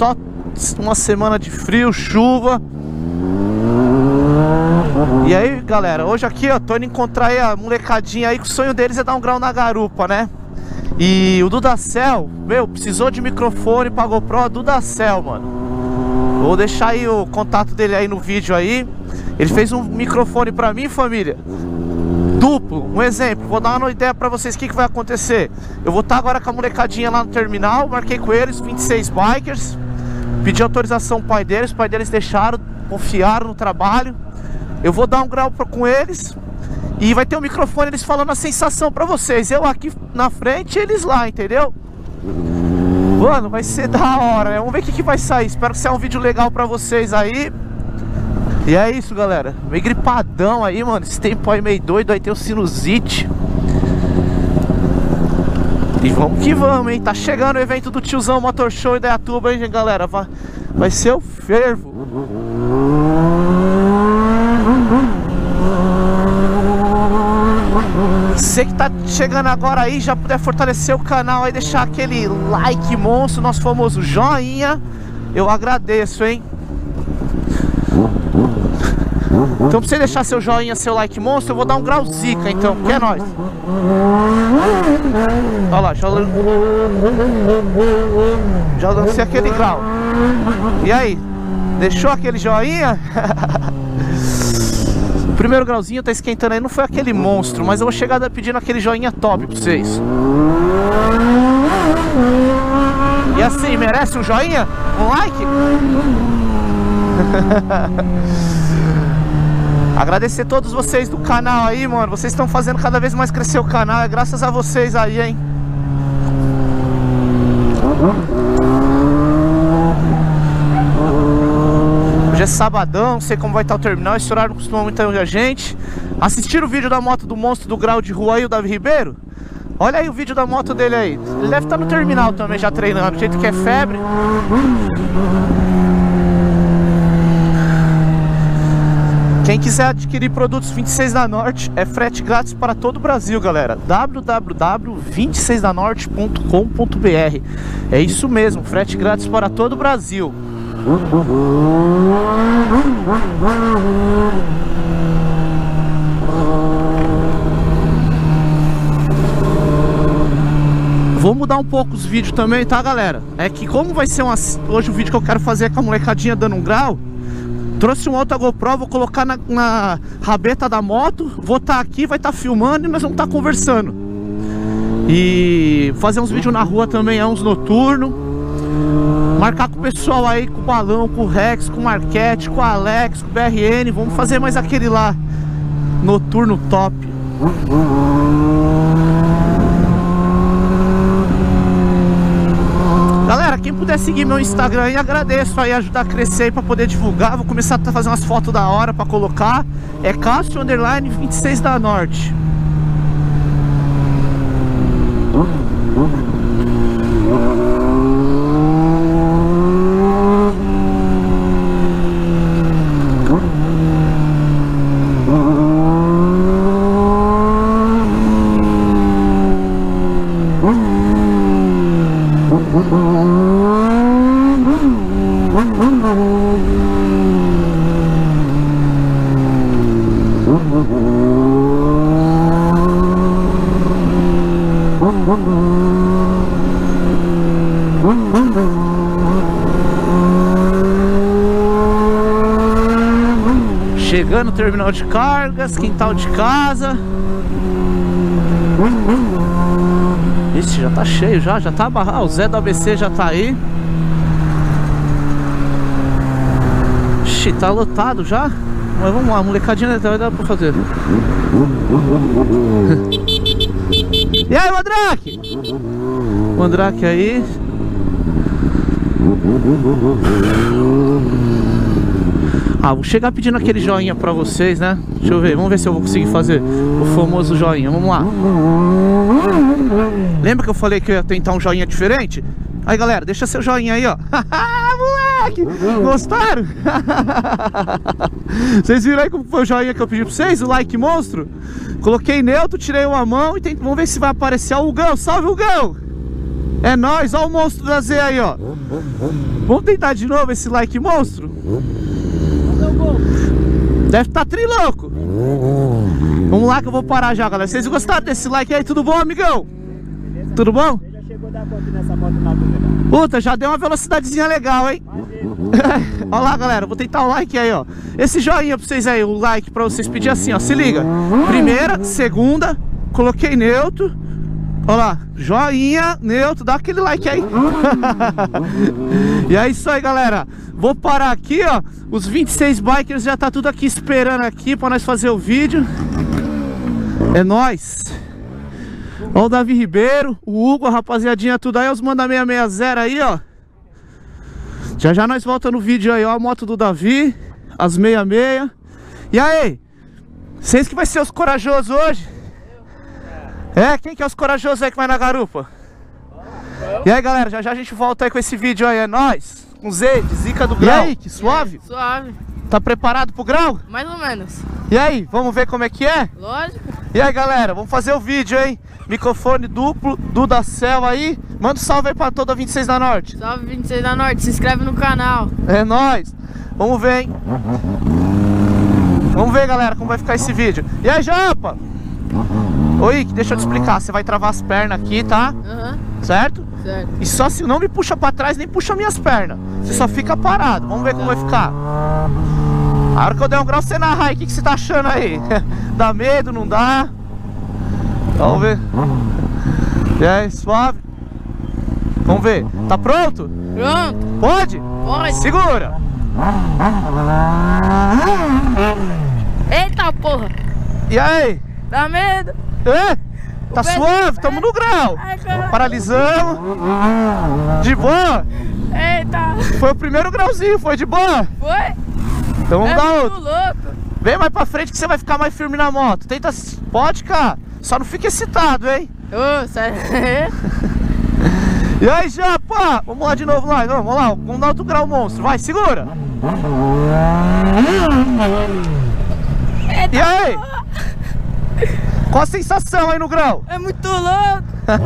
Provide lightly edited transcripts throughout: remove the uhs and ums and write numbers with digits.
só uma semana de frio, chuva. E aí, galera, hoje aqui, ó, tô indo encontrar aí a molecadinha aí, que o sonho deles é dar um grau na garupa, né? E o Dudacel, meu, precisou de microfone pra GoPro, Dudacel, mano. Vou deixar aí o contato dele aí no vídeo aí. Ele fez um microfone pra mim, família, duplo. Um exemplo, vou dar uma ideia pra vocês o que vai acontecer. Eu vou estar agora com a molecadinha lá no terminal, marquei com eles, 26 bikers. Pedi autorização pro pai deles, os pais deles deixaram, confiaram no trabalho. Eu vou dar um grau com eles e vai ter um microfone, eles falando a sensação pra vocês. Eu aqui na frente, eles lá, entendeu? Mano, vai ser da hora, né? Vamos ver o que vai sair. Espero que seja um vídeo legal pra vocês aí. E é isso, galera. Meio gripadão aí, mano. Esse tempo aí meio doido, aí tem o sinusite. E vamos que vamos, hein? Tá chegando o evento do tiozão Motor Show em Dayatuba, hein, galera? Vai ser o fervo. Você que tá chegando agora aí, já puder fortalecer o canal aí, deixar aquele like monstro, nosso famoso joinha, eu agradeço, hein? Então pra você deixar seu joinha, seu like monstro, eu vou dar um grau zica, então, que é nóis. Olha lá, já lancei aquele grau. E aí, deixou aquele joinha? O primeiro grauzinho tá esquentando aí, não foi aquele monstro, mas eu vou chegar pedindo aquele joinha top pra vocês. E assim, merece um joinha? Um like? Agradecer a todos vocês do canal aí, mano. Vocês estão fazendo cada vez mais crescer o canal. É graças a vocês aí, hein? Hoje é sabadão, não sei como vai estar o terminal. Esse horário não costuma muita gente. Assistiram o vídeo da moto do monstro do grau de rua aí, o Davi Ribeiro? Olha aí o vídeo da moto dele aí. Ele deve estar no terminal também já treinando, do jeito que é febre. Quem quiser adquirir produtos 26 da Norte, é frete grátis para todo o Brasil, galera. www.26danorte.com.br. É isso mesmo, frete grátis para todo o Brasil. Vou mudar um pouco os vídeos também, tá, galera? É que como vai ser hoje o vídeo que eu quero fazer é com a molecadinha dando um grau, trouxe um outro GoPro, vou colocar na rabeta da moto, vou estar aqui, vai estar filmando e nós vamos estar conversando. E fazer uns vídeos na rua também, uns noturnos. Marcar com o pessoal aí, com o Balão, com o Rex, com o Marquete, com o Alex, com o BRN. Vamos fazer mais aquele lá, noturno top. Galera, quem puder seguir meu Instagram aí, agradeço aí, ajudar a crescer aí pra poder divulgar. Vou começar a fazer umas fotos da hora pra colocar. É Cássio_26 da Norte. Chegando no terminal de cargas, quintal de casa. Ixi, já tá cheio, já tá abarrado. O Zé do ABC já tá aí. Ixi, tá lotado já. Mas vamos lá, a molecadinha vai dar pra fazer. E aí, Mandrake? Mandrake aí. Vou chegar pedindo aquele joinha pra vocês, né? Deixa eu ver, vamos ver se eu vou conseguir fazer o famoso joinha, vamos lá. Lembra que eu falei que eu ia tentar um joinha diferente? Aí, galera, deixa seu joinha aí, ó. Moleque, gostaram? Vocês viram aí como foi o joinha que eu pedi pra vocês? O like monstro? Coloquei neutro, tirei uma mão e vamos ver se vai aparecer. Ó, o Hugão, salve, Hugão! É nóis, ó o monstro da Z aí, ó. Vamos tentar de novo esse like monstro? Deve estar trilouco. Vamos lá que eu vou parar já, galera. Vocês gostaram desse like aí? Tudo bom, amigão? Tudo bom? Você já chegou a dar quanto nessa moto madura? Puta, já deu uma velocidadezinha legal, hein? Olha lá, galera, vou tentar o like aí, ó. Esse joinha pra vocês aí, o like pra vocês pedir assim, ó. Se liga. Primeira, segunda, coloquei neutro. Olha lá, joinha, neutro, dá aquele like aí. E é isso aí, galera. Vou parar aqui, ó. Os 26 bikers já tá tudo aqui esperando aqui pra nós fazer o vídeo. É nóis. Ó o Davi Ribeiro, o Hugo, a rapaziadinha, tudo aí. Os manda 660 aí, ó. Já já nós voltamos no vídeo aí, ó. A moto do Davi, as 66. E aí? Vocês que vai ser os corajosos hoje? É, quem que é os corajosos aí que vai na garupa? E aí, galera, já já a gente volta aí com esse vídeo aí, é nóis. Com Z, de Zica do Grau. E aí, que suave? Suave. Tá preparado pro grau? Mais ou menos. E aí, vamos ver como é que é? Lógico. E aí, galera, vamos fazer o vídeo, hein? Microfone duplo, Dudacel aí. Manda um salve aí pra toda 26 da Norte. Salve 26 da Norte, se inscreve no canal. É nóis. Vamos ver, hein? Vamos ver, galera, como vai ficar esse vídeo. E aí, Japa? Oi, deixa eu te explicar. Você vai travar as pernas aqui, tá? Certo? Certo. E só se não me puxa pra trás, nem puxa minhas pernas. Você só fica parado. Vamos ver como vai ficar. A hora que eu der um grau, você narra aí. O que você tá achando aí? Dá medo, não dá? Vamos ver. E aí, suave? Vamos ver. Tá pronto? Pronto. Pode? Pode. Segura. Eita porra. E aí? Dá medo? É? Tá suave? Tamo no grau. Ai, caralho. Paralisamos. De boa? Eita. Foi o primeiro grauzinho, foi de boa? Foi? Então vamos dar muito outro. louco. Vem mais pra frente que você vai ficar mais firme na moto. Tenta. Pode, cara. Só não fica excitado, hein? Ô, sério? E aí, Japa? Vamos lá de novo, lá. Vamos lá. Vamos dar outro grau monstro. Vai, segura. Eita E aí? porra. Qual a sensação aí no grau? É muito louco.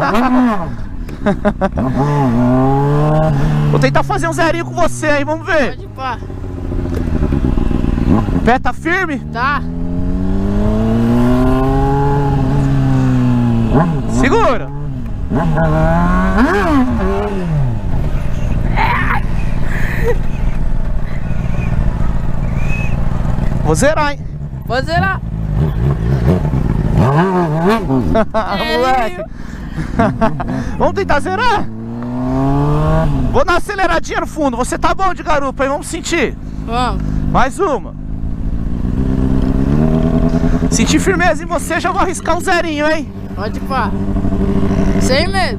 Vou tentar fazer um zerinho com você aí, vamos ver. Pode pá. Pé tá firme? Tá. Segura. Vou zerar, hein? Vou zerar. Moleque. Vamos tentar zerar? Vou dar uma aceleradinha no fundo. Você tá bom de garupa, hein? Vamos sentir. Vamos. Mais uma. Sentir firmeza em você, já vou arriscar um zerinho, hein? Pode pá. Sem medo.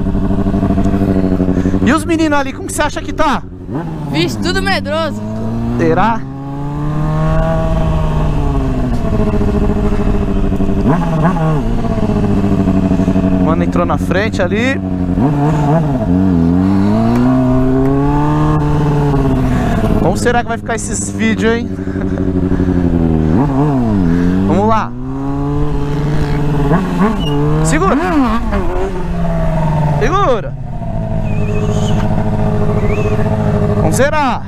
E os meninos ali, como que você acha que tá? Vixe, tudo medroso. Será? Mano, entrou na frente ali. Como será que vai ficar esses vídeos, hein? Vamos lá. Segura. Segura. Vamos zerar.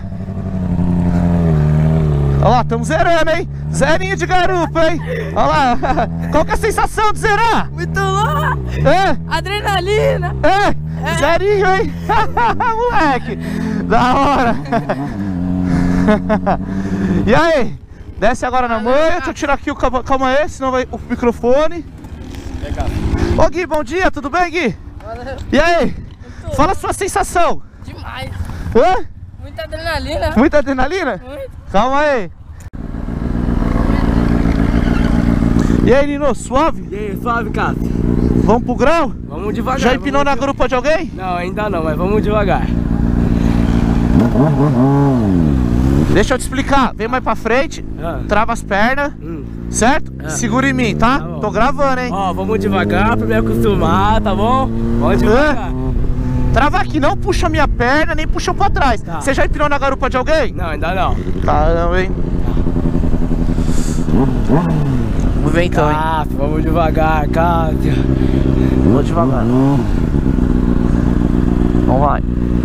Olha lá, estamos zerando, hein? Zerinho de garupa, hein? Olha lá. Qual que é a sensação de zerar? Muito louco. É? Adrenalina. É? Zerinho, hein? Moleque. Da hora. E aí? Desce agora na manha. Deixa eu tirar aqui o... Calma aí, senão vai o microfone. Ô Gui, bom dia, tudo bem, Gui? Valeu. E aí? Fala a sua sensação. Demais. Hã? Muita adrenalina. Muita adrenalina? Muito. Calma aí. E aí, Nino, suave? E aí, suave, cara? Vamos pro grau? Vamos devagar. Já empinou na garupa de alguém? Não, ainda não, mas vamos devagar. Deixa eu te explicar. Vem mais pra frente, trava as pernas, certo? Segura em mim, tá? bom. Tô gravando, hein? Ó, vamos devagar pra me acostumar, tá bom? Vamos devagar. Trava aqui, não puxa minha perna, nem puxa pra trás. Tá. Você já empinou na garupa de alguém? Não, ainda não. Caramba, hein? Vamos ver então, hein? Cássio, vamos devagar, Cássio. Vou devagar. Então vai.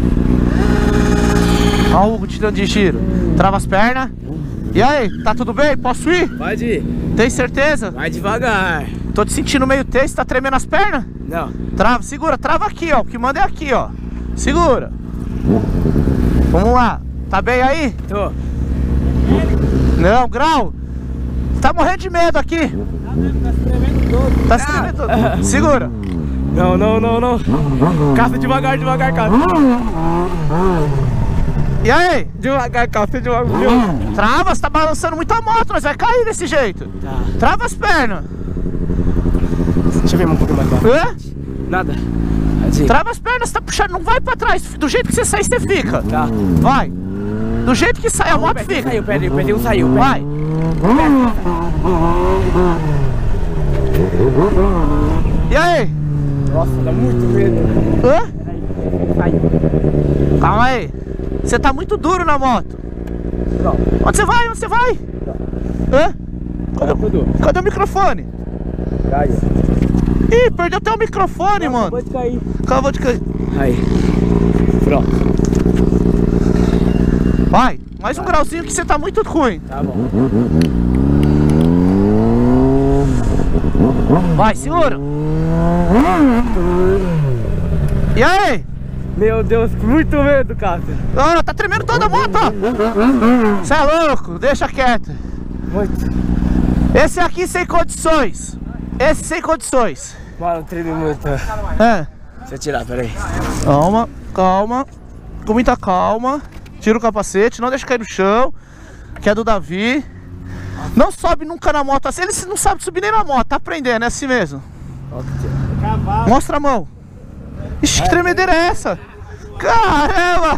Ó o Hugo tirando de giro. Trava as pernas. E aí, tá tudo bem? Posso ir? Pode ir. Tem certeza? Vai devagar. Tô te sentindo meio tenso, tá tremendo as pernas? Não. Trava, segura, trava aqui, ó. O que manda é aqui, ó. Segura. Vamos lá. Tá bem aí? Tô. Não, Grau. Tá morrendo de medo aqui. Tá se tremendo todo. Tá se tremendo todo. Segura. Não, não, não, não. Caça devagar, devagar, caça. E aí? Devagar, caça, devagar. Trava, você tá balançando muito a moto, nós vai cair desse jeito. Tá. Trava as pernas. Deixa eu ver um pouquinho mais pra frente. Hã? Nada. Assim. Trava as pernas, você tá puxando, não vai pra trás. Do jeito que você sair, você fica. Tá. Vai. Do jeito que sai, a moto fica. Saiu, peraí, o pezinho saiu. Vai. E aí? Nossa, dá muito medo. Hã? Peraí, saiu. Calma aí. Você tá muito duro na moto. Pronto. Onde você vai? Onde você vai? Hã? Tudo. Cadê o microfone? Caiu. Ih, perdeu até o microfone, mano. Acabou de cair. Acabou de cair. Aí. Pronto. Vai, mais um grauzinho que você tá muito ruim. Tá bom. Vai, segura. E aí? Meu Deus, muito medo, Cássio. Ah, tá tremendo toda a moto, ó. Você é louco, deixa quieto. Muito. Esse aqui sem condições. Esse sem condições. Mano, treme muito. É. Deixa eu tirar, peraí. Calma, calma. Com muita calma. Tira o capacete, não deixa cair no chão. Que é do Davi. Não sobe nunca na moto assim. Ele não sabe subir nem na moto, tá aprendendo, é assim mesmo. Mostra a mão. Ixi, que tremedeira é essa? Caramba!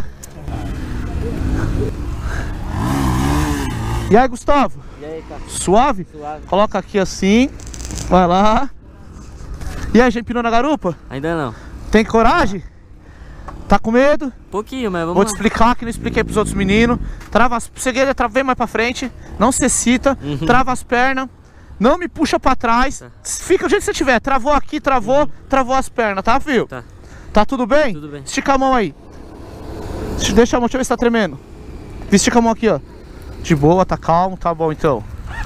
E aí, Gustavo? E aí, cara? Suave? Suave. Coloca aqui assim. Vai lá. E aí, já empinou na garupa? Ainda não. Tem coragem? Tá com medo? Pouquinho, mas vamos Vou lá. te explicar que não expliquei pros outros meninos. Trava as... Segredo é vem mais pra frente. Não se excita. Trava as pernas. Não me puxa pra trás. Tá. Fica do jeito que você tiver. Travou aqui, travou. Travou as pernas, tá, filho? Tá. Tá tudo bem? Tudo bem. Estica a mão aí. Deixa a mão, deixa eu ver se tá tremendo. Estica a mão aqui, ó. De boa, tá calmo, tá bom então.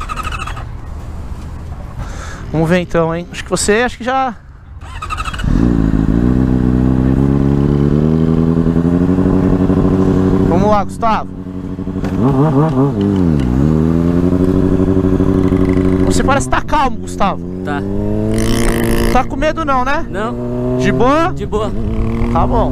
Vamos ver então, hein? Acho que já... Vamos lá, Gustavo. Você parece estar calmo, Gustavo. Tá. Tá com medo não, né? Não? De boa? De boa. Tá bom.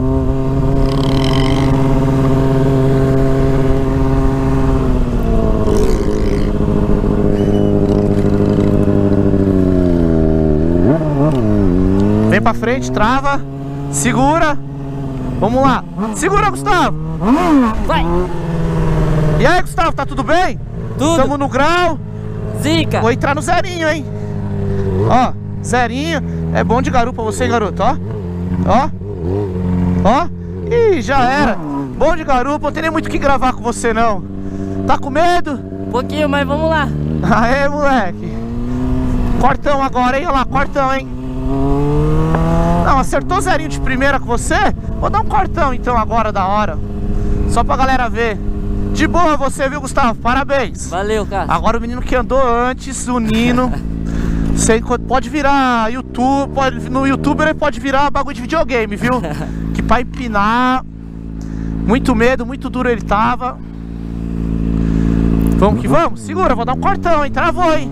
Vem pra frente, trava. Segura. Vamos lá. Segura, Gustavo. Vai! E aí, Gustavo, tá tudo bem? Tudo! Tamo no grau. Zica! Vou entrar no zerinho, hein? Ó, zerinho. É bom de garupa você, hein, garoto? Ó. Ó. Ó. Ih, já era. Bom de garupa, não tem nem muito o que gravar com você, não. Tá com medo? Pouquinho, mas vamos lá. Aê, moleque. Cortão agora, hein? Olha lá, cortão, hein? Não, acertou zerinho de primeira com você? Vou dar um cortão, então, agora, da hora. Só pra galera ver. De boa você, viu, Gustavo? Parabéns. Valeu, cara. Agora o menino que andou antes, o Nino. Você pode virar YouTube, no YouTube ele pode virar bagulho de videogame, viu? Que pra empinar, muito medo, muito duro ele tava. Vamos que vamos? Segura, vou dar um cortão, hein? Travou, hein?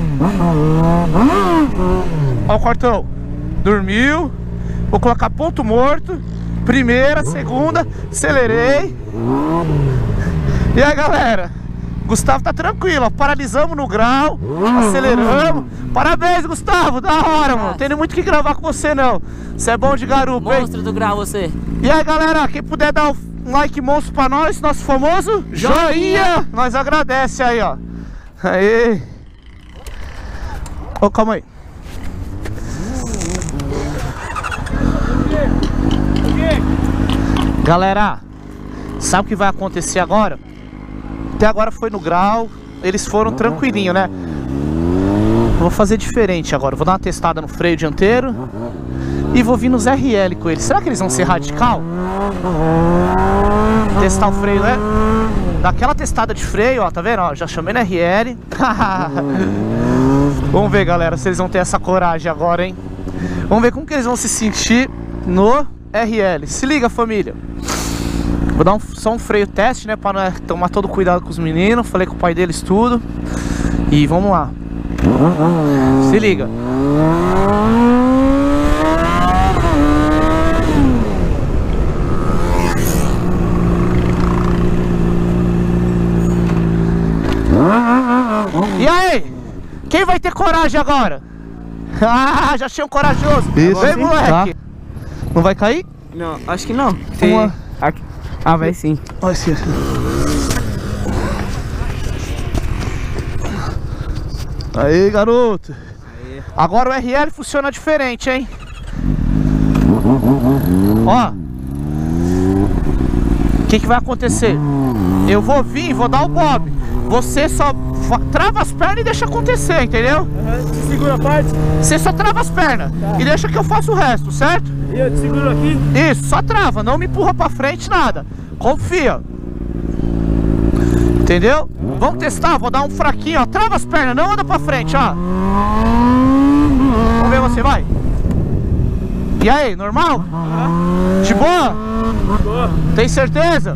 Ó o cortão. Dormiu. Vou colocar ponto morto. Primeira, segunda, acelerei. E aí, galera? Gustavo tá tranquilo, ó. Paralisamos no grau, aceleramos. Parabéns, Gustavo, da hora, mano. Não tem muito o que gravar com você, não. Você é bom de garupa, hein? Monstro do grau, você. E aí, galera, quem puder dar um like monstro pra nós, nosso famoso joinha, nós agradece aí, ó. Aí. Ô, calma aí. Galera, sabe o que vai acontecer agora? Até agora foi no grau, eles foram tranquilinho, né? Vou fazer diferente agora, vou dar uma testada no freio dianteiro e vou vir nos RL com eles. Será que eles vão ser radical? Testar o freio, né? Dá aquela testada de freio, ó, tá vendo? Ó, já chamei no RL. Vamos ver, galera, se eles vão ter essa coragem agora, hein? Vamos ver como que eles vão se sentir no RL. Se liga, família. Vou dar só um freio teste, né? Pra tomar todo cuidado com os meninos. Falei com o pai deles tudo. E vamos lá. Se liga. E aí? Quem vai ter coragem agora? Ah, já achei um corajoso. Isso. Vem, moleque. Tá. Não vai cair? Não, acho que não. Vamos lá. Aqui. Ah, vai sim. Olha assim. Aí, garoto. Aí. Agora o RL funciona diferente, hein? Ó. O que vai acontecer? Eu vou vir, vou dar o bob. Você só trava as pernas e deixa acontecer, entendeu? Te segura a parte. Você só trava as pernas e deixa que eu faça o resto, certo? E eu te seguro aqui. Isso, só trava, não me empurra pra frente, nada. Confia. Entendeu? Vamos testar, vou dar um fraquinho, ó. Trava as pernas, não anda pra frente, ó. Vamos ver você, vai. E aí, normal? De boa? Boa. Tem certeza?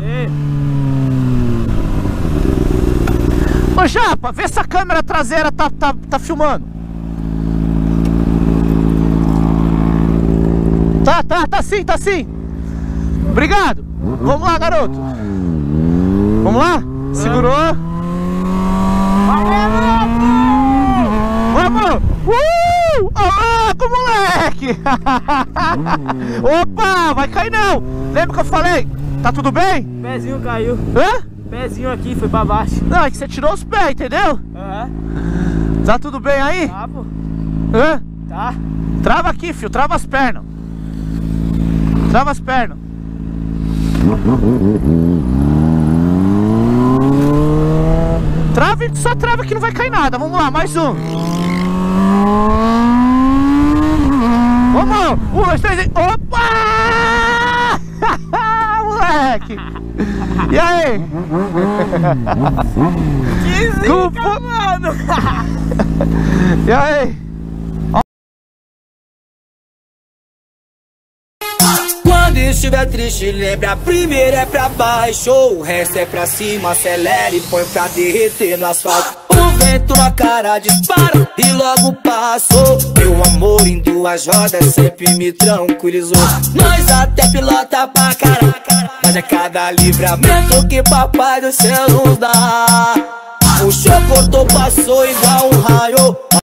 Ô Japa, vê se a câmera traseira tá filmando. Tá sim. Obrigado. Vamos lá, garoto. Vamos lá? Segurou. Vamos! Ô, moleque! Opa, vai cair não! Lembra que eu falei? Tá tudo bem? Pezinho caiu. Hã? Pezinho aqui, foi pra baixo. Não, é que você tirou os pés, entendeu? Aham. Tá tudo bem aí? Tá, pô. Hã? Tá. Trava aqui, filho, trava as pernas. Trava as pernas. Trava, só trava que não vai cair nada. Vamos lá, mais um. Vamos! 1, 2, 3 e... Opa! Moleque! E aí? Que zica, mano! E aí? Quando estiver triste, lembra, a primeira é pra baixo, o resto é pra cima, acelera e põe pra derreter no asfalto. O vento na cara dispara e logo passou. Meu amor em 2 rodas sempre me tranquilizou. Nós até pilota pra caraca, mas é cada livramento que papai do céu nos dá. O show cortou, passou igual um raio.